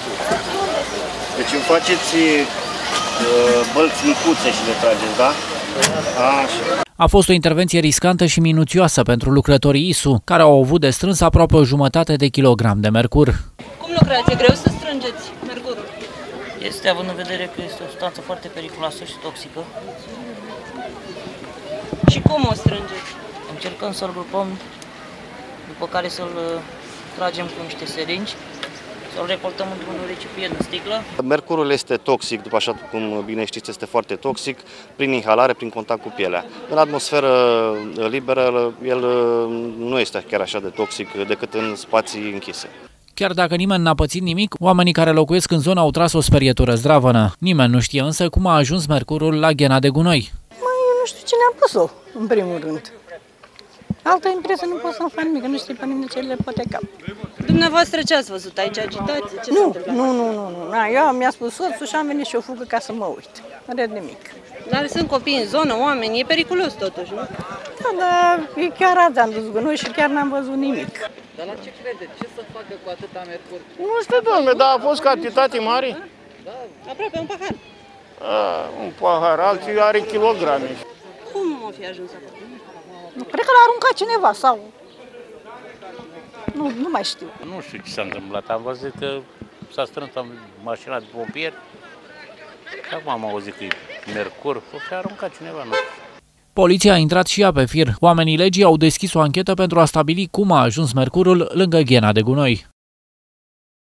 Deci îmi faceți bălți micuțe și le trageți, da? Așa. A fost o intervenție riscantă și minuțioasă pentru lucrătorii ISU, care au avut de strâns aproape o jumătate de kilogram de mercur. Cum lucrați? E greu să strângeți mercurul? Este, având în vedere că este o substanță foarte periculoasă și toxică. Și cum o strângeți? Încercăm să-l grupăm, după care să-l tragem cu niște seringi, să-l recoltăm într-un recipient în sticlă. Mercurul este toxic, după așa cum bine știți, este foarte toxic prin inhalare, prin contact cu pielea. În atmosferă liberă, el nu este chiar așa de toxic decât în spații închise. Chiar dacă nimeni n-a pățit nimic, oamenii care locuiesc în zonă au tras o sperietură zdravănă. Nimeni nu știe însă cum a ajuns mercurul la ghena de gunoi. Eu nu știu cine a pus-o, în primul rând. Altă impresie nu pot să-mi fac nimic, nu știu pe nimeni ce le poate cap. Dumneavoastră ce ați văzut aici? Agitație? Ce Nu. Eu mi-a spus soțul și am venit și o fugă ca să mă uit. Nu red nimic. Dar sunt copii în zonă, oameni, e periculos totuși, nu? Da, dar chiar azi am dus gunoi și chiar n-am văzut nimic. Dar la ce credeți? Ce să facă cu atâta mercur? Nu știu, domnule, dar a fost cantitate mare? Da. Aproape un pahar. Un pahar, alții are kilograme. Cum o fi ajuns acolo? Cred că l-a aruncat cineva sau... Nu mai știu. Nu știu ce s-a întâmplat. Am văzut că s-a strâns mașina de pompieri. Acum am auzit că e mercur. O fi aruncat cineva, nu știu. Poliția a intrat și ea pe fir. Oamenii legii au deschis o anchetă pentru a stabili cum a ajuns mercurul lângă ghena de gunoi.